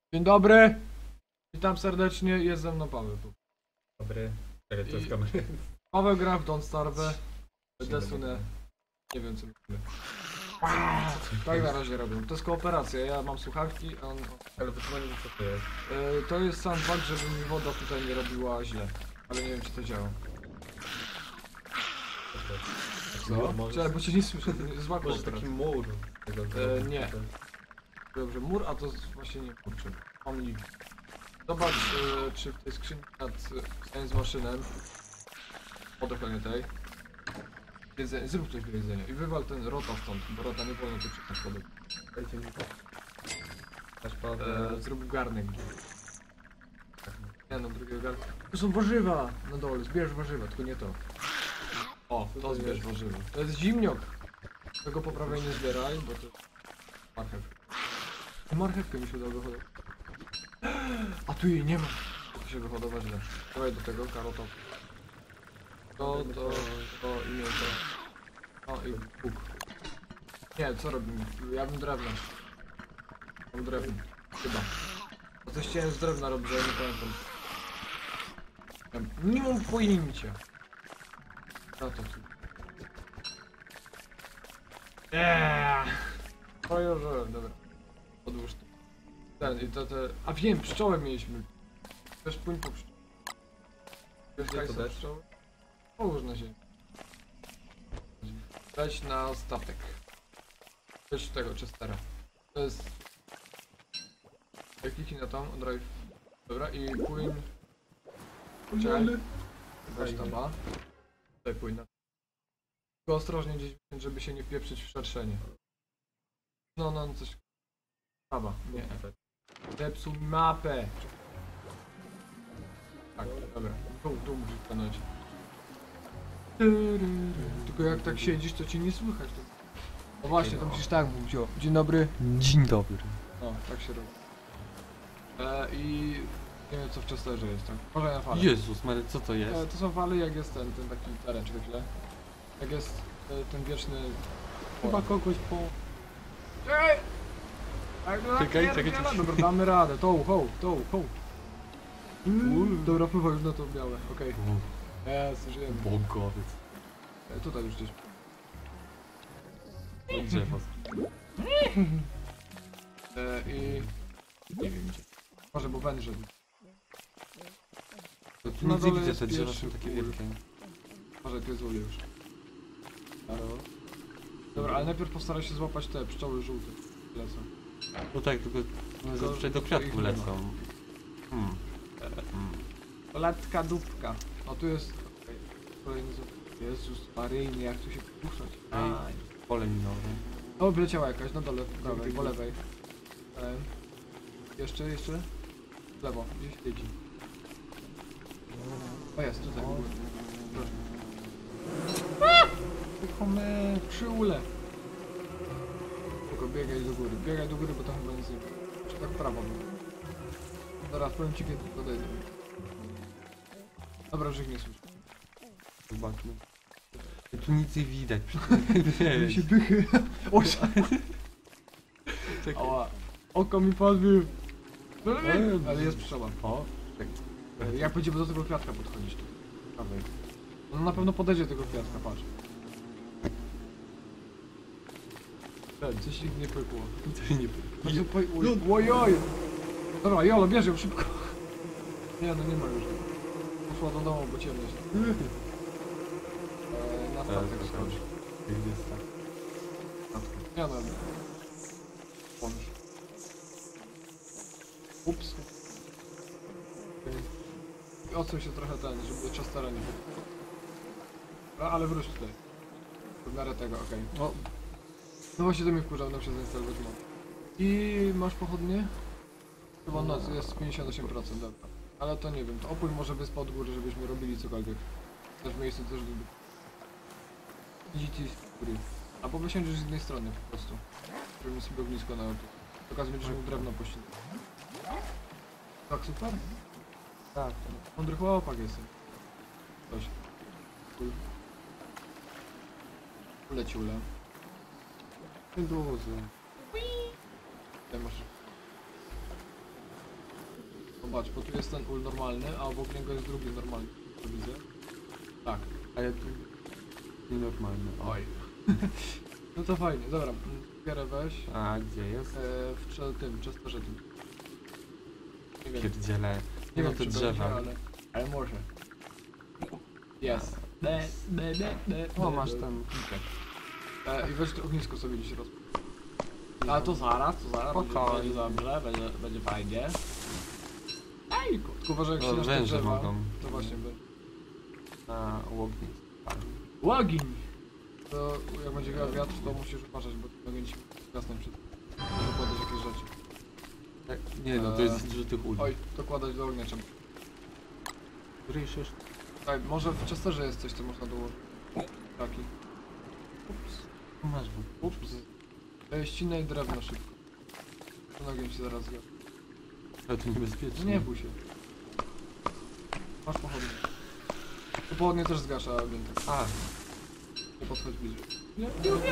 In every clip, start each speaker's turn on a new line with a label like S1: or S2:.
S1: Dzień dobry! Witam serdecznie, jest ze mną Paweł.
S2: Dobry. Czekaj, to jest kamery.
S1: Paweł gra w Don't Starve, Desunę, nie wiem co mówimy. Tak na razie robię. To jest kooperacja, ja mam słuchawki, a on...
S2: Ale wytłumaczę co to jest.
S1: To jest sandbag, żeby mi woda tutaj nie robiła źle. Ale nie wiem czy to działa. Co? Czekaj, bo cię nie słyszę, to jest zła
S2: Może
S1: kooperacja.
S2: taki mur.
S1: Nie. Dobrze, mur, a to właśnie nie kurczę. Mam link. Zobacz, czy w tej skrzyni nad Science Machine'em, o dokładnie tej, zrób coś do jedzenia i wywal ten rota stąd, bo rota nie wolno tu przyjść schody.
S2: Dajcie mi to. Aż Paweł.
S1: Zrób garnek. Nie no, drugiego garnka. Tu są warzywa na dole, zbierz warzywa, tylko nie to. O, to zbierz warzywa. To jest zimniok. Tego po prawej nie zbieraj, bo to marchew. Marchewkę mi się udało wyhodować. A tu jej nie ma. To się wyhodować źle. Dawaj do tego karotą. To i mięso. O i Bóg. Nie, co robimy? Ja bym drewno. Mam drewno. Chyba. Bo coś chciałem z drewna robić, ale nie pamiętam. Nie mam pojęcia. No to tu. Pojeżdżałem, dobra. Odłóż to. Ten i to te... A wiem, pszczołę mieliśmy. Też płyń po pszczołę. Wiesz,
S2: Gdzie
S1: jak
S2: to
S1: są
S2: dać?
S1: pszczoły? Połóż na ziemi. Weź na statek. Weź tego, Chestera. To jest... Kliknij na tą, drive. Dobra, i płyń... Czekaj. Weź taba. Tutaj płyń na... Tylko ostrożnie gdzieś, żeby się nie pieprzyć w szerszenie. No, coś... Taba, nie. Zepsuł mapę. Tak, dobra. Tu musisz stanąć. Tylko jak tak siedzisz, to cię nie słychać. No właśnie, to musisz tak mówić, o. Dzień dobry.
S2: Dzień dobry.
S1: O, tak się robi. I... Nie wiem co w Chesterze jest, tak? Uważaj na falę.
S2: Jezus Mary, co to jest?
S1: To są fale jak jest ten taki teren, czy chwilę. Jak jest ten wieczny...
S2: Chyba kogoś po... Czekaj.
S1: Dobra, damy radę. Ho. Dobra, wpływaj już na to białe, okej. Żyjemy.
S2: Bogowiec.
S1: Tutaj już gdzieś.
S2: To drzewo.
S1: I... Nie wiem gdzie. Może, bo węże.
S2: Tu
S1: Na
S2: nic nie
S1: dole
S2: widzę,
S1: jest
S2: te drzewa
S1: pierwszy
S2: są takie
S1: ul.
S2: wielkie.
S1: Może tu jest ul już. Dobra, ale najpierw postaraj się złapać te pszczoły żółte. Lecą.
S2: No tak, tylko zazwyczaj do kwiatków
S1: ich nie ma.
S2: lecą.
S1: Latka dupka. O, tu jest... Okay. Kolejny Jezus Maryjny, jak tu się puszczać.
S2: Ej, pole minowe.
S1: O, wyleciała jakaś, na dole, po prawej, po lewej. Jeszcze? W lewo, gdzieś siedzi. O, jest, tutaj. Tylko my przy ule. Tylko biegaj do góry, bo tam chyba nic nie ma. Czy tak w prawo. Zaraz powiem ci kiedy podejdę. Dobra, że ich nie słyszę.
S2: Zobaczmy. Tu nic nie widać.
S1: Mi się dychy. O,
S2: Czekaj.
S1: oko mi podbił. Ale jest pszczoła.
S2: O,
S1: Jak będziemy do tego kwiatka podchodzić tu. Prawej. On na pewno podejdzie do tego kwiatka, patrz. Coś ich nie pykło.
S2: coś nie
S1: Ojoj! Dobra, Jolo, bierz ją szybko. Nie, no nie ma już. Poszła do domu, bo ciemno jest. Na statek schodzi.
S2: Gdzie jest tak?
S1: Nie no. Pomóż. Ups. Odsuń się trochę ten, żeby Chestera nie było. Ale wróć tutaj. W miarę tego, okej. O. No właśnie to mnie wkurzał, nam się zainstalować mod. I masz pochodnie? Chyba noc jest 58%, dobra. Ale to nie wiem, to opój może wyspę od góry, żebyśmy robili cokolwiek. Też w miejscu też lubię. Widzicie z góry. Albo wysiądziesz z innej strony po prostu. Robimy sobie ognisko na auto. W okazji będziesz mógł drewno pościnać. Tak, super? Tak. Mądry chłopak jestem. Coś. Uleci ule.
S2: Dużo.
S1: Tutaj masz Zobacz, bo tu jest ten ul normalny, a obok niego jest drugi normalny. To widzę. Tak.
S2: A ja tu... Nienormalny.
S1: Oj. No to fajnie, dobra. Gierę weź.
S2: A gdzie jest?
S1: W tym, Chesterze tym. Nie wiem,
S2: Pierdziele.
S1: nie
S2: No
S1: wiem
S2: to
S1: czy
S2: drzewa.
S1: będzie, ale może. Jest.
S2: O, masz tam.
S1: I weź to ognisko sobie gdzieś roz... A to zaraz,
S2: Spokojnie.
S1: będzie dobrze, będzie fajnie. Ej, tylko uważaj jak
S2: No,
S1: się na te
S2: węże
S1: drzewa.
S2: mogą.
S1: To właśnie,
S2: Na łogni.
S1: łogiń! To jak będzie miał wiatr, to musisz uważać, bo mogę ci gasnąć przed... Może kładać jakieś rzeczy.
S2: Nie no, to jest dużo tych uli.
S1: Oj, to kładać do ognia trzeba.
S2: Rysisz.
S1: Ej, może w Chesterze jest coś, co można dołożyć. Taki. Ups.
S2: Masz w...
S1: Ups. Ścinaj drewno szybko. To nogiem ci zaraz zga.
S2: Ale to niebezpiecznie.
S1: No nie bój się. Masz pochodnie. To pochodnie też zgasza ogień. Tak.
S2: A,
S1: Nie podchodź bliżej. Nie,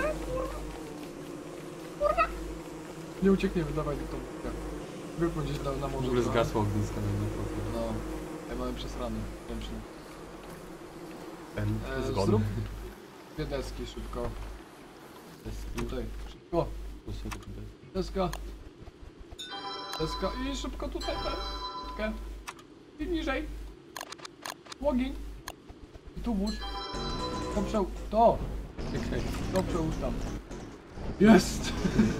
S1: kurwa! Nie uciekniemy, dawaj do tą. Wypłyń gdzieś na
S2: w
S1: morze.
S2: ogóle
S1: trochę.
S2: zgasło ognisko na profil.
S1: No. Ej, mamy przesrany. Ręczny.
S2: Ten zgon.
S1: Zrób dwie deski szybko. Tutaj. Szybko. Deska. Deska i szybko tutaj. Deskę. I niżej. Łogień. I tu włóż. To.
S2: Okej.
S1: To przełóż tam. Jest!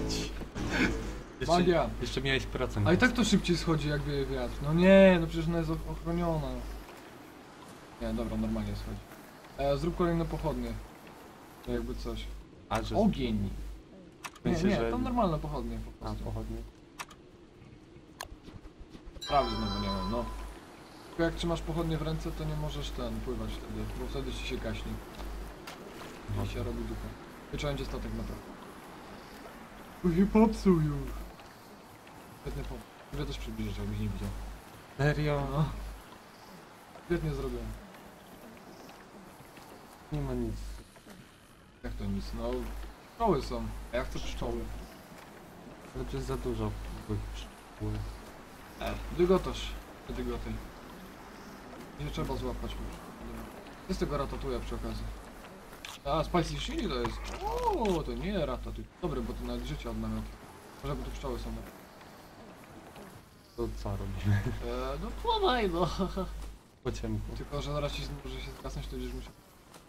S1: Magia.
S2: Jeszcze miałeś pracę.
S1: A i tak to szybciej schodzi jak wieje wiatr. No nie, no przecież ona jest ochroniona. Nie, dobra, normalnie schodzi. Zrób kolejne pochodnie. To jakby coś.
S2: A, że...
S1: Ogień! Nie,
S2: Myślę,
S1: nie,
S2: że-
S1: tam normalne pochodnie po
S2: A,
S1: prostu.
S2: pochodnie.
S1: Prawie znowu nie mam, no. Tylko jak trzymasz pochodnie w ręce, to nie możesz pływać wtedy, bo wtedy ci się gaśnie. I się robi dupa. Wieczorem będzie statek naprawdę. Bo się popsuł już. Świetny pomysł. Mogę też przybliżyć, jakbyś nie widział.
S2: Serio?
S1: No. Świetnie zrobione.
S2: Nie ma nic.
S1: Jak to nic? No, pszczoły są. A ja chcę pszczoły.
S2: Ale to jest za dużo tych pszczół.
S1: Dygotosz. Dygoty. Nie trzeba złapać już. Jest tego ratatouille przy okazji. A, spicy chili to jest. O, to nie ratatouille. Dobre, bo to nawet życie odmawiam. Może bo tu pszczoły są.
S2: To co robimy?
S1: No pływaj no.
S2: Po ciemku.
S1: Tylko, że zaraz ci może się zgasnąć, to będziesz musiał.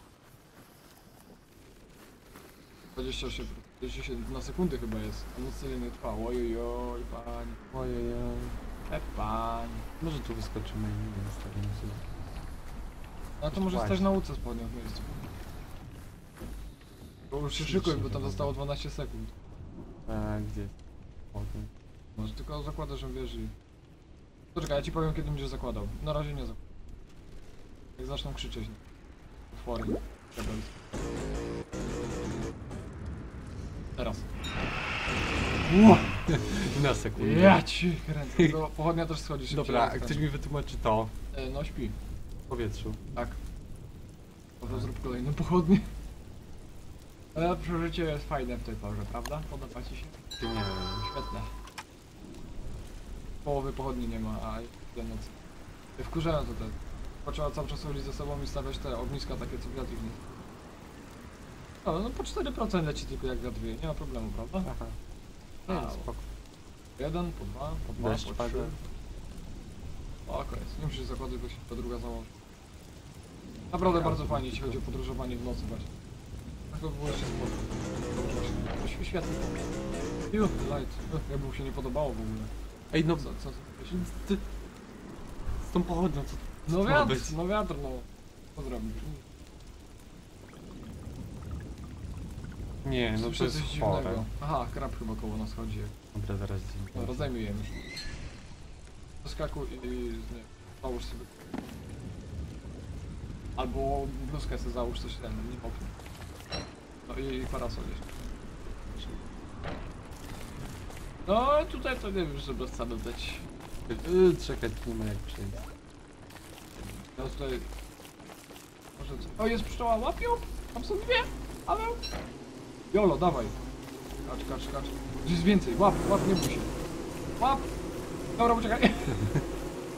S1: 28 na sekundę chyba jest. A nic tyle nie trwa. Ojojoj, pani.
S2: Ojej.
S1: Pani.
S2: Może tu wyskoczymy i nie wiem, stawimy sobie.
S1: No to może
S2: Właśnie.
S1: stać na łódce spodnią w miejscu. Bo już się szykuj, bo tam zostało 12 sekund.
S2: A gdzie? Potem.
S1: Może tylko zakładasz, że wiesz i... Poczekaj, ja ci powiem kiedy będziesz zakładał. Na razie nie zakładam. Jak zaczną krzyczeć. Otwory. Teraz.
S2: Na sekundę.
S1: Ja ci kręcę. To pochodnia też schodzi szybciej.
S2: Dobra,
S1: jak
S2: a ktoś
S1: ten.
S2: mi wytłumaczy to
S1: No śpi.
S2: w powietrzu.
S1: Tak. Może zrób kolejną pochodnię. Ale przeżycie jest fajne w tej porze, prawda? Podoba ci się?
S2: Ty nie wiem.
S1: Świetne. Połowy pochodni nie ma, a ja nocy. Wkurzają to te. Trzeba cały czas chodzić ze sobą i stawiać te ogniska takie co wiatr w nich. No po 4% leci tylko jak wiatr wieje, nie ma problemu, prawda?
S2: Aha.
S1: A,
S2: No, spoko.
S1: po 1, po 2, po 2,
S2: Deszcz
S1: po 3.
S2: pada.
S1: O, koniec. Nie musisz zakładać, bo się ta druga założy. Naprawdę bardzo fajnie, jeśli chodzi o podróżowanie w nocy właśnie. Tak to było jeszcze spoko. Świetnie. Light. Jakby mu się nie podobało w ogóle.
S2: Ej, no
S1: Co?
S2: ty... Z tą pochodnią, co
S1: No
S2: co ma
S1: wiatr,
S2: być?
S1: no wiatr, no. Co zrobić?
S2: Nie, no to
S1: Słyszę
S2: jest
S1: coś
S2: chore.
S1: dziwnego. Aha, krab chyba koło nas chodzi.
S2: Dobra, zaraz
S1: Dobra, zajmujemy się. Zaskakuj i nie, załóż sobie. Albo bluzkę sobie załóż, coś ten, nie popnij. No i parasol jeszcze. No tutaj to nie wiem, że bez same dać.
S2: Czekaj, tu nie ma jak przejść.
S1: Ja tutaj... Może co? O, jest pszczoła, łapią! Tam są dwie! Ale... Jolo, dawaj! Kacz. Gdzieś jest więcej, łap, nie bój się. Łap! Dobra, poczekaj.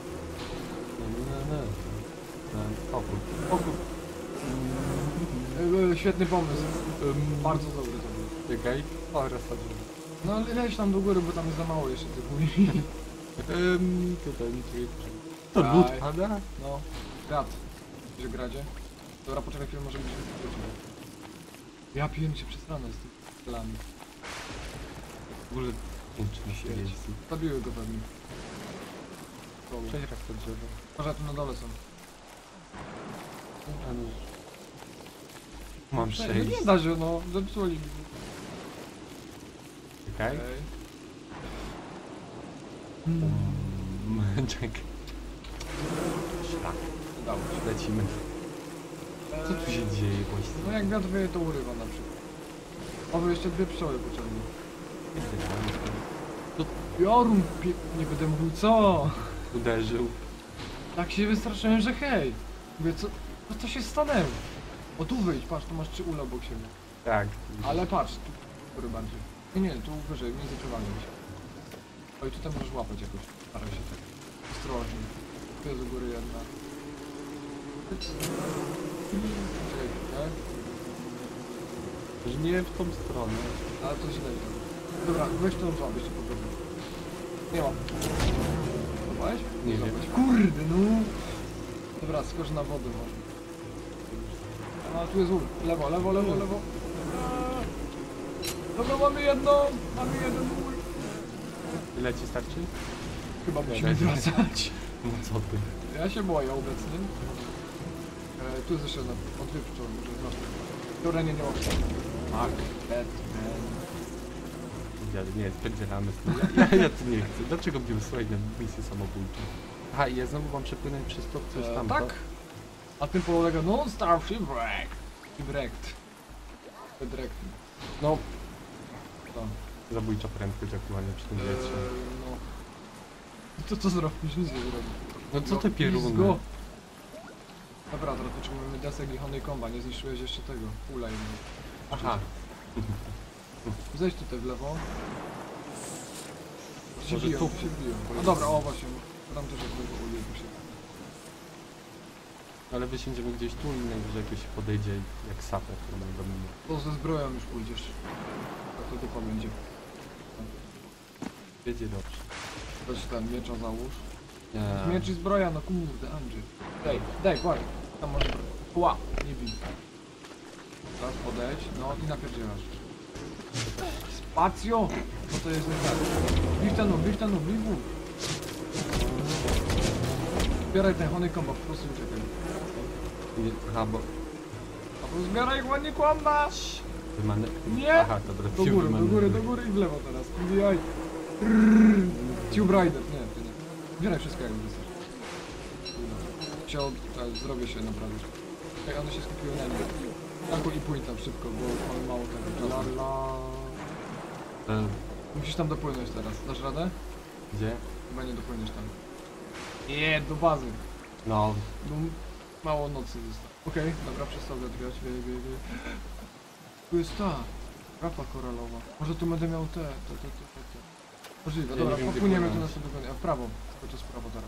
S2: Opór.
S1: Okrup. Świetny pomysł. Bardzo dobry to był.
S2: Czekaj. O, rozchodzimy.
S1: No ale leć tam do góry, bo tam jest za mało jeszcze tych uli.
S2: Tutaj nic nie to
S1: Daj.
S2: lód pada?
S1: No. Grad. Gdzie gradzie? Dobra, poczekaj chwilę, może być wrócimy. Ja piję się przesrane z tymi stelami.
S2: W ogóle uczy się jeździ.
S1: Zabiły go pewnie. Koło.
S2: Cześć raz to drzewo.
S1: Może tu na dole są.
S2: A no. Mam
S1: No
S2: przejść.
S1: nie da się, no. Zepsuli.
S2: Czekaj.
S1: Okej.
S2: Czekaj. Szlak.
S1: Udało się.
S2: Lecimy. Co tu się dzieje
S1: No
S2: właściwie?
S1: jak wiatr wieje, to urywa na przykład. Oby jeszcze 2 pszczoły pociągnie. Piorun, nie będę mówił co?
S2: Uderzył.
S1: Tak się wystraszyłem, że hej. Mówię, co się stanęło? O tu wyjdź, patrz, tu masz 3 ule obok siebie.
S2: Tak.
S1: Ale patrz, tu góry bardziej. Nie, tu wyżej, między drzewami się. Oj, tutaj możesz łapać jakoś. Staraj się tak. Ostrożnie. Tu jest u góry jedna. Czekaj, tak?
S2: Że nie w tą stronę.
S1: Ale to źle idzie. Dobra, weź tą złap jeszcze podobnie. Nie mam. Złapałeś?
S2: Nie
S1: Złapałeś. Kurde, no. Dobra, skocz na wodę może. A tu jest ul. Lewo, lewo, lewo, lewo. Dobra, mamy jedną. Mamy jeden ul.
S2: Ile ci starczy?
S1: Chyba musimy wracać.
S2: No co ty?
S1: Ja się boję obecnie. Tu jest jeszcze jedna. O 2 pszczoły, może zobaczmy. Dobra, nie ma. Batman.
S2: Nie, spędzamy z tym. Ja tu nie chcę. Dlaczego bym słuchaj na misję samobójczą? Aha, i ja znowu mam przepłynąć przez to coś tam.
S1: Tak. A tym polega non-star shipwreck. Shipwrecked. Shipwrecked.
S2: No,
S1: To.
S2: zabójcza prędkość aktualnie przy tym wietrze.
S1: No. To co zrobisz? Nic nie zrobisz.
S2: No co te pieruny?
S1: Go. Dobra, teraz potrzebujemy desek i honeycomba. Nie zniszczyłeś jeszcze tego. Ula jednego.
S2: Aha.
S1: Zejdź tutaj w lewo. Się
S2: Może
S1: biją,
S2: tu?
S1: się biją. No dobra, o właśnie. Tam też jak lewo uliku się.
S2: Ale wysiądziemy gdzieś tu i najwyżej jakoś podejdzie jak saper, który nam dominuje.
S1: To ze zbroją już pójdziesz. Tak to dupa będzie.
S2: Wiedzie dobrze.
S1: Weź ten miecza załóż.
S2: Nie.
S1: Miecz i zbroja, no kurde, Andrzej. Daj, kładź. Tam masz broń. Ła, nie bij. Teraz podejdź, no i napierdzielasz. Spacjo! Co to jest nie tak? Bij ten, bij wół. Zbieraj ten honeycomb, po prostu uciekaj.
S2: Nie, aha, bo...
S1: A to zbieraj ładnie kłamba!
S2: Wymane...
S1: Nie!
S2: Aha, dobra.
S1: Do góry, do góry, do góry i w lewo teraz. Wbijaj. Tube Rider, nie, to nie. Zbieraj wszystko jak wystarczy. Zrobię się naprawdę. Ej, one się skupiły na nim. Tanku i płyń tam szybko, bo mamy mało tego czasu. Musisz tam dopłynąć teraz. Dasz radę?
S2: Gdzie?
S1: Chyba nie dopłyniesz tam. Nie, do bazy.
S2: No,
S1: Bo mało nocy zostało. Okej, dobra, przestał odbierać. Wie. Tu jest ta. Rapa koralowa. Może tu będę miał te. Możliwe,
S2: Ja
S1: dobra,
S2: nie wiem, gdzie
S1: popłyniemy tu
S2: płynąć.
S1: następnego. A w prawo. Tylko to jest w prawo teraz.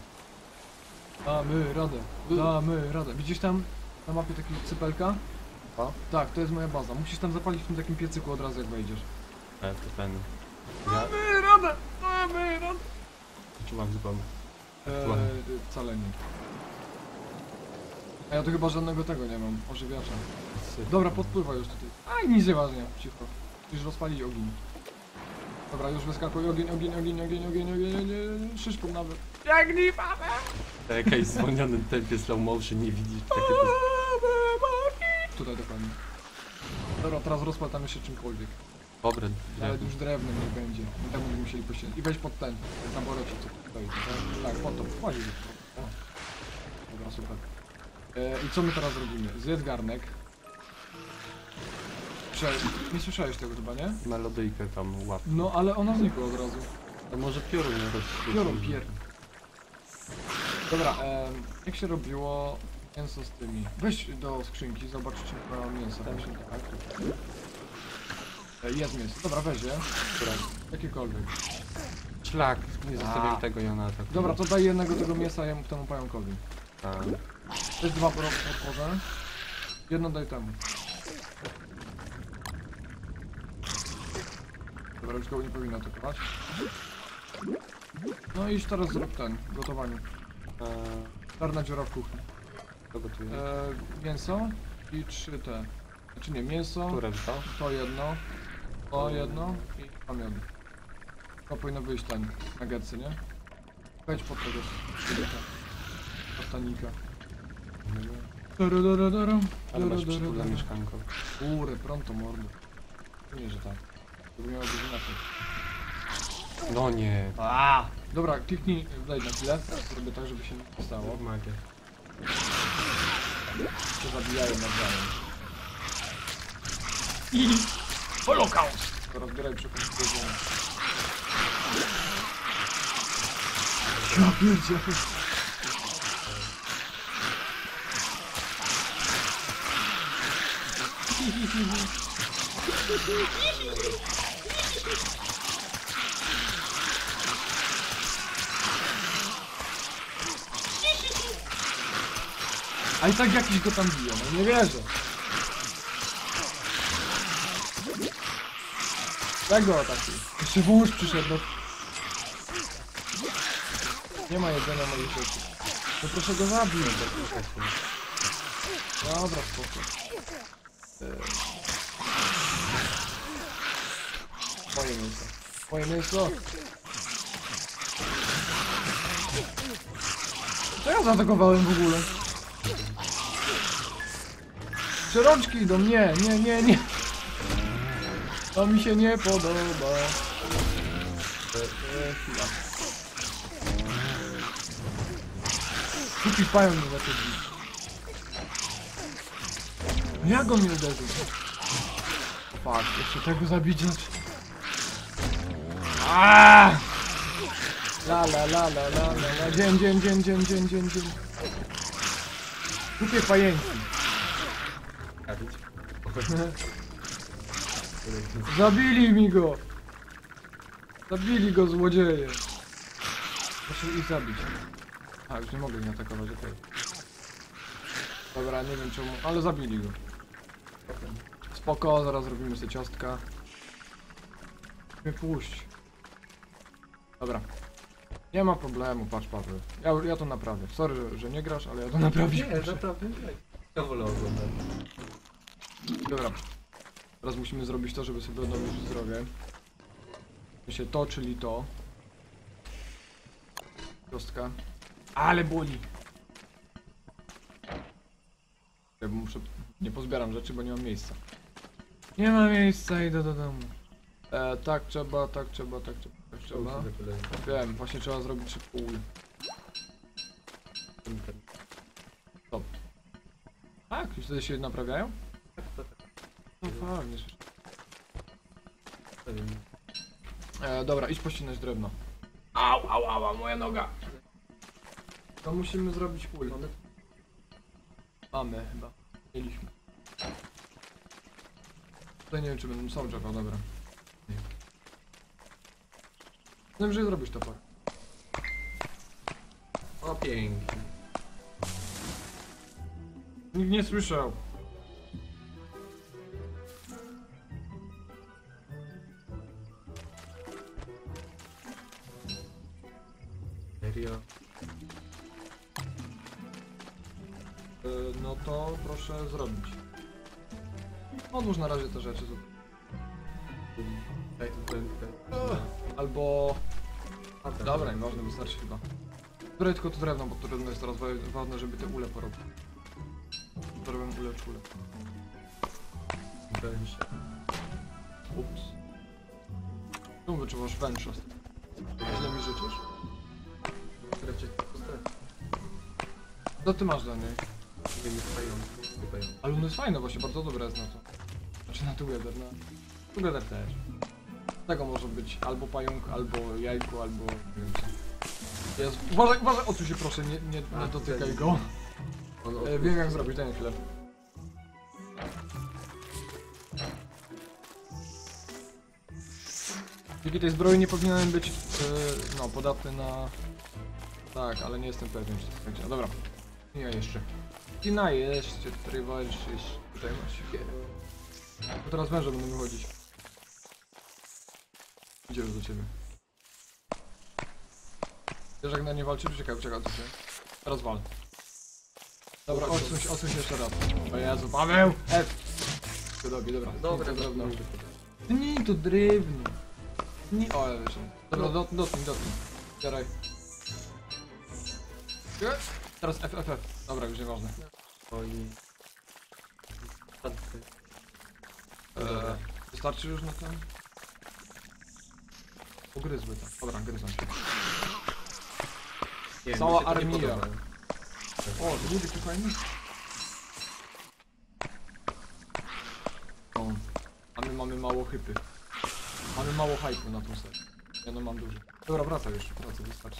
S1: Damy radę. Widzisz tam na mapie taki cypelka?
S2: to?
S1: Tak, to jest moja baza. Musisz tam zapalić w tym takim piecyku od razu jak wejdziesz.
S2: To ten... Ja
S1: Damy radę!
S2: czułam zupełnie.
S1: Wcale nie. A ja tu chyba żadnego tego nie mam, ożywiacza. Dobra, podpływaj już tutaj. Aj, nic nieważne, cicho. Już rozpalić ogień. Dobra, już wyskakuj, ogień. Szyszką nawet. Biegnij, mamy!
S2: W jakimś zwolnionym tempie slow motion nie widzisz takie to...
S1: Tutaj dokładnie. Dobra, teraz rozpal tam jeszcze czymkolwiek.
S2: Dobre,
S1: Nawet już drewnem nie będzie. I tam będziemy musieli poświęcić. I weź pod ten, na borecie co tu stoi. Tak, pod to, wchodzi. O. Dobra, super. I co my teraz robimy? Zjedz garnek. Nie słyszałeś tego chyba, nie?
S2: melodyjkę tam łap.
S1: No, ale ona znikła od razu.
S2: To może piorun nie rozświeci.
S1: Piorun, Dobra, jak się robiło mięso z tymi? Weź do skrzynki, zobacz czy ma mięso. Właśnie tak. Jest mięso. Dobra, weź je. Jakiekolwiek.
S2: Szlak, nie zostawiam tego i ona tak.
S1: Dobra, to daj jednego tego mięsa temu pająkowi.
S2: Tak.
S1: To jest 2 podporze. Jedno daj temu. Dobra, już go nie powinno atakować. No i teraz zrób ten, gotowanie. Czarna dziura w kuchni.
S2: To gotuję.
S1: Mięso i 3 te. Znaczy nie, mięso,
S2: Które to?
S1: to jedno, to jedno i tam jedno. To powinno wyjść ten, nuggetsy, nie? Wejdź pod tego stanika.
S2: Ale masz przytulne mieszkanko.
S1: Kurde, pronto mordo. Nie, że tak. To by miało być inaczej.
S2: No nie.
S1: Dobra, kliknij, wejdź na chwilę. Zrobię tak, żeby się nie stało.
S2: Magia.
S1: Się zabijają nawzajem. I Holokaust! To rozbieraj przy końcu jedzenia. Ja pierdzielę. A i tak jakiś go tam bije, no nie wierzę. Jak go atakuj? Jeszcze wąż przyszedł, no. Nie ma jedzenia moich rzeczy. To proszę go zabić. Dobra, spoko. Moje mięso. Moje mięso. Co ja zaatakowałem w ogóle? Rączki idą, nie. To mi się nie podoba. Chwila. Kupi pają mnie zaczął bić. Jak on mnie uderzył? Fuck, jeszcze tego zabić znaczy. Aaaa! La. Dzień. Kupię pajęki. Zabili go złodzieje. Muszę ich zabić. A, już nie mogę ich atakować, okej. Dobra, nie wiem czemu, ale zabili go. Spoko, zaraz zrobimy sobie ciastka. Mnie puść. Dobra. Nie ma problemu, patrz Paweł. Ja to naprawię. Sorry, że nie grasz, ale ja to naprawię.
S2: Nie, naprawdę nie. Ja wolę oglądać.
S1: Dobra. Teraz musimy zrobić to, żeby sobie odnowić zdrowie. Myślę to, czyli to. Kostka. Ale boli! Ja muszę... Nie pozbieram rzeczy, bo nie mam miejsca. Nie ma miejsca, idę do domu. Tak trzeba. Wiem, właśnie trzeba zrobić szybko ul. Stop. Tak? Już wtedy się naprawiają? No fajnie. Dobra, idź pościnać drewno. Au, moja noga! To musimy zrobić ul. Mamy chyba. Mieliśmy. Tutaj nie wiem, czy będą są drzewa, dobra. Wiem, że zrobisz to, pak.
S2: O, pięknie.
S1: Nikt nie słyszał.
S2: Serio?
S1: No to proszę zrobić. Odłóż na razie te rzeczy. Albo... Dobra, nieważne, wystarczy chyba. Zbieraj tylko to drewno, bo to drewno jest teraz ważne, żeby te ule porobić. Zrobiłem ule czule.
S2: Węże.
S1: Ups. Tu wyczuwasz węża. Źle mi życzysz? Co ty masz dla niej?
S2: Nie jest fajny.
S1: Ale on jest fajny, właśnie bardzo dobre jest na to. Znaczy na Together, no. Together też. Tego może być albo pająk, albo jajko, albo nie wiem co. Jezu. Uważaj, odsuń się proszę, nie dotykaj go. Wiem jak zrobić, daj mi chwilę. Dzięki tej zbroi nie powinienem być no, podatny na... Tak, ale nie jestem pewien, czy to będzie. Dobra. Ja jeszcze. I na jeszcze, tutaj walczysz. Tutaj masz siekierę. To teraz węże będą wychodzić. Idzie już do ciebie. Wiesz jak na nie walczy? Czekaj, co się. Teraz wal. Dobra, odsuń się jeszcze raz. O Jezu, Paweł! Dobra.
S3: Dobra,
S1: drewno. Nie, to drewno. Nie, o, ja wyszedł. Dobra, dotknij. Zbieraj. Teraz F. Dobra, już nieważne.
S3: Oj.
S1: Wystarczy już na ten? Ugryzły tam. Dobra, gryzą się.
S3: Nie,
S1: Cała
S3: mi się to nie
S1: armia.
S3: podoba.
S1: O, to był taki fajny. O, a my mamy mało hypy. Mamy mało hype'u na tą serię. Ja no mam dużo. Dobra, wracaj już, wystarczy.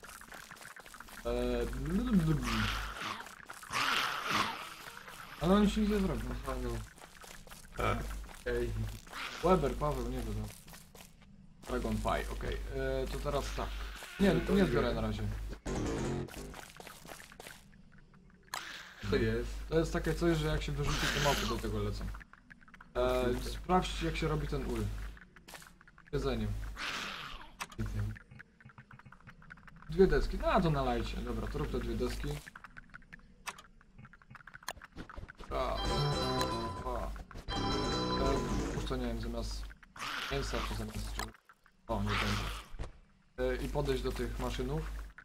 S1: Ale oni się nic nie zrobią.
S3: Okej.
S1: Weber, Paweł, nie wiem. Dragonfly, okej. To teraz tak. Nie zbieraj na razie.
S3: To jest.
S1: To jest takie coś, że jak się wyrzuci, to małpy do tego lecą. Sprawdź jak się robi ten ul. Jedzenie. Dwie deski. No to nalajcie. Dobra, to rób te dwie deski. Już to nie wiem, zamiast mięsa to zamiast czego. O, nie będzie. I podejść do tych maszynów.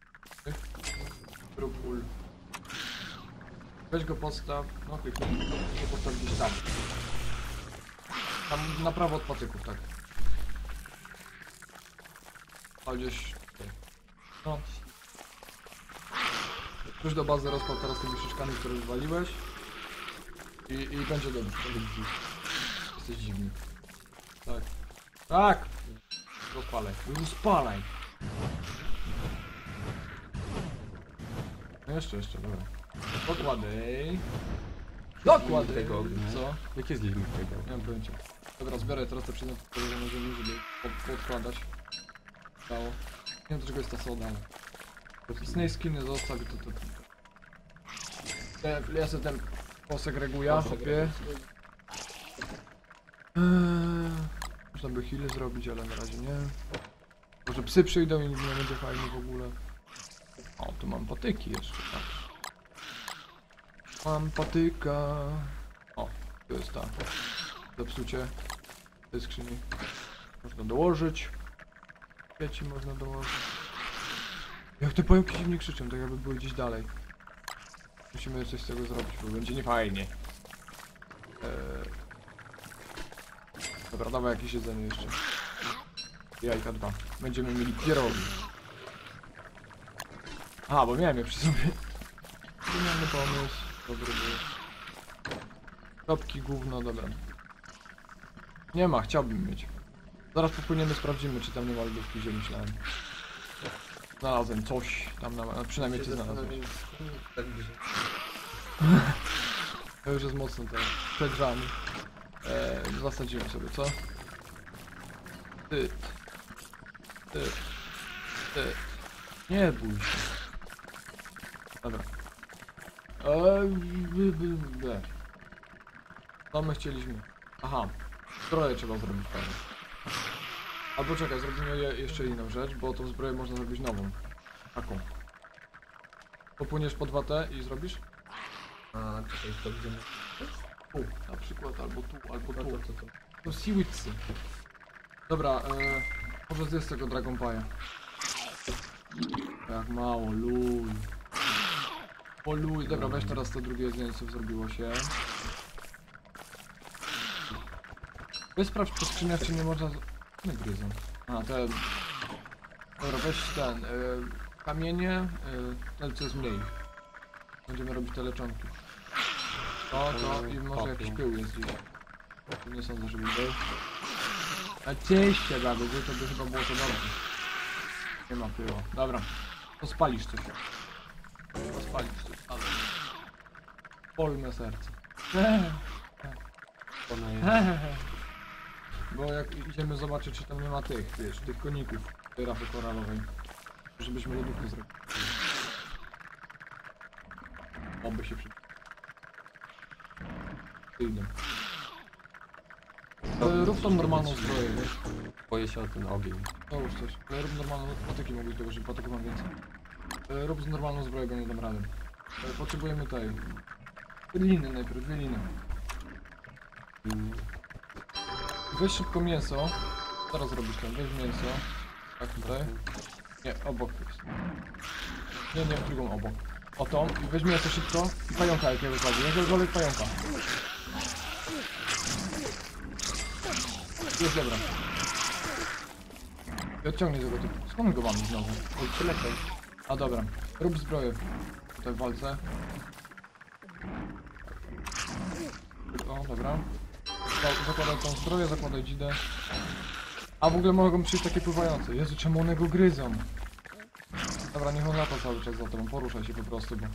S1: Rób ul. Weź go postaw, no kliknij. I postaw gdzieś tam. Tam na prawo od patyków, tak. A gdzieś tutaj. No. Już do bazy rozpał teraz tymi szyszkami, które wywaliłeś. I będzie dobrze. Jesteś dziwny. Tak. Tak! Rozpalaj. Rozpalaj! No jeszcze, dobra. Dokładaj. Dokładaj.
S2: Tego ognia.
S1: Co?
S2: Jakie zliśmy tego?
S1: Nie mam pojęcia. Dobra, zbieraj teraz te przedmioty, które możemy, żeby podkładać. Stało. Nie wiem, do czego jest ta soda, ale... Snake skiny zostaw i to. Ja sobie ten posegreguję, hopie. Można by healy zrobić, ale na razie nie. Może psy przyjdą i nie będzie fajnie w ogóle. O, tu mam patyki jeszcze, tak. Mam patyka. O, to jest ta. Zepsucie tej skrzyni. Można dołożyć. Dzieci można dołożyć. Jak te pająki dziwnie krzyczą, tak jakby były gdzieś dalej. Musimy coś z tego zrobić, bo będzie niefajnie. Dobra, dawaj jakieś jedzenie jeszcze. Jajka 2. Będziemy mieli pierogi. A, bo miałem je przy sobie. Genialny pomysł. Dobry był. Topki gówno, dobra. Nie ma, chciałbym mieć. Zaraz popłyniemy, sprawdzimy, czy tam nie ma lodówki, gdzie myślałem. Znalazłem coś tam, przynajmniej ty znalazłeś.
S3: Także.
S1: To już jest mocno ten przegrzany. Zasadzimy sobie, co? Ty. Nie bój się. Dobra. Co my chcieliśmy? Aha. Zbroję trzeba zrobić pewnie. Albo czekaj, zrobimy jeszcze inną rzecz, bo tą zbroję można zrobić nową. Taką. Popłyniesz po 2T i zrobisz?
S3: A, czekaj, to gdzie...
S1: Tu, na przykład, albo tu, albo
S3: No
S1: tu.
S3: to.
S1: To siwicy. Dobra, może zjedz tego Dragonfly'a. Jak mało, luj. O luj, dobra, weź teraz to drugie jedzenie, co zrobiło się. Weź sprawdź po skrzyniach, czy nie można... Nie gryzą. A, ten... Dobra, weź ten... kamienie... ten co jest mniej. Będziemy robić te leczonki. To i może jakiś pył jest gdzieś. Nie sądzę, żeby był. A cieście baby, to by chyba było to dobrze. Nie ma pyła. Dobra. To spalisz coś. To spalisz coś, ale... Polne serce.
S2: Ona jest.
S1: Bo jak idziemy zobaczyć, czy tam nie ma tych, wiesz, tych koników tej rafy koralowej. Żebyśmy lodówkę zrobili. Oby się przy... Idę. Rób tą normalną zbroję, wiesz?
S2: Boję się o ten ogień.
S1: No już coś. Ale rób normalną... Patyki mogę dołożyć, patyku mam więcej. Rób normalną zbroję, bo nie dam rady. Potrzebujemy tej... Liny najpierw, 2 liny. Weź szybko mięso. Teraz robisz tam, weź mięso. Tak tutaj. Nie, obok jest. Nie, drugą obok. O tą, i weź mięso szybko i pająka jakiegoś bardziej. Jakiegokolwiek pająka. Jest dobra. I odciągnij tego typu. Skąd go mamy znowu?
S2: Oj, przyleciał.
S1: A dobra, rób zbroję. Tutaj w walce. O, dobra. Zakładaj tą zbroję, zakładaj dzidę. A w ogóle mogą przyjść takie pływające. Jezu, czemu one go gryzą? Dobra, niech on lata cały czas za tobą, poruszaj się po prostu, bo...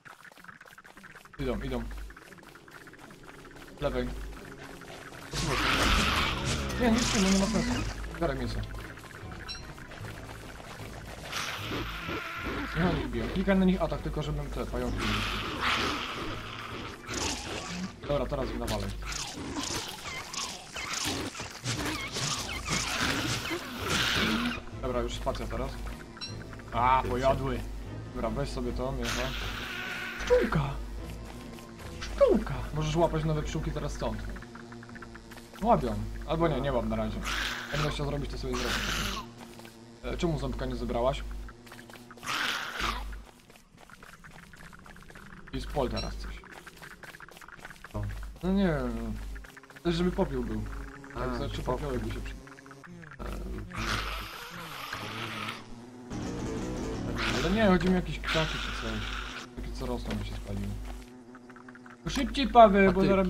S1: Idą. Lewej. Nie, nic nie ma sensu. Zbieraj mięso. Niech oni biją. Klikaj na nich atak, tylko żebym te pająki nie niszczył. Dobra, teraz ich nawalę. Dobra, już spacja teraz. A, pojadły. Dobra, weź sobie to, mięso. Pszczółka! Pszczółka! Możesz łapać nowe pszczółki teraz stąd. Łapią. Albo nie łap na razie. Jak będziesz chciał zrobić, to sobie zrobić. Czemu ząbka nie zebrałaś? I z pol teraz coś.
S2: O.
S1: No nie wiem. Też żeby popiół był. Tak,
S2: A,
S1: znaczy
S2: popiół.
S1: popiołek by się przy... Ale nie, chodzi mi o jakieś kwiaty czy coś. Takie co rosną by się spaliły. No szybciej Paweł,
S2: A
S1: bo
S2: ty-
S1: zaraz...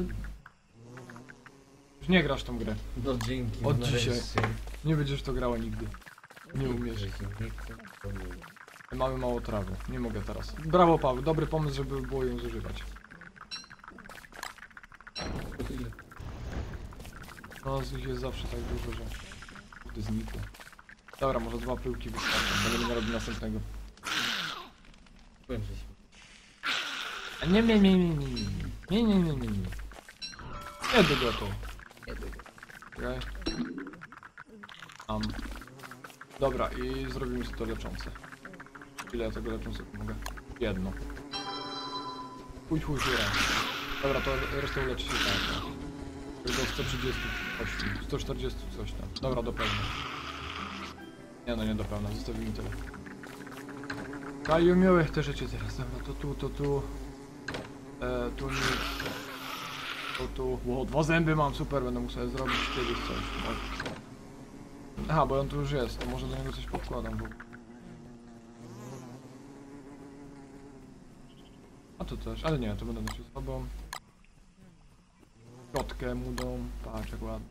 S1: Już nie grasz w tą grę.
S3: No dzięki.
S1: Od
S3: no
S1: dzisiaj.
S3: nareszcie.
S1: Nie będziesz w to grała nigdy. Nie umiesz.
S3: Nie chcę, to nie.
S1: Mamy mało trawy. Nie mogę teraz. Brawo Paweł, dobry pomysł, żeby było ją zużywać. No z nich jest zawsze tak dużo, że... Kurde, znikło. Dobra, może 2 pyłki wystarczą, będę nie robił następnego.
S3: Powiem, że się...
S1: A nie. Nie do gotow.
S3: Nie tego.
S1: Czekaj. Dobra, i zrobimy sobie to leczące. Ile ja tego leczącego mogę? Jedno. Chuj, Dobra, to resztę uleczy się tak. Tylko 138, 140 coś tam. Dobra, do pełna. Nie no, nie do pełna, zostawimy tyle. Kalium miałeś te rzeczy teraz. Dobra, to tu. Tu nic. Tu. Wow, 2 zęby mam, super, będę mógł sobie zrobić kiedyś coś. No. Aha, bo on tu już jest, to może do niego coś podkładam. Bo... A to też, ale nie, to będę nosił z sobą. Kotkę mu dom, patrz jak ładnie.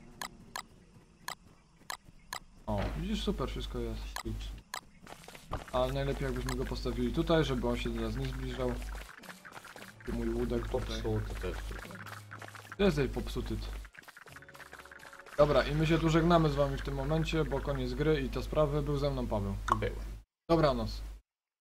S1: O, widzisz, super wszystko jest. Ale najlepiej jakbyśmy go postawili tutaj, żeby on się do nas nie zbliżał. Tu mój łódek tutaj.
S3: Popsuł to też.
S1: To jest popsuty. Dobra, i my się tu żegnamy z wami w tym momencie, bo koniec gry i te sprawy. Był ze mną Paweł.
S3: Było.
S1: Dobranoc.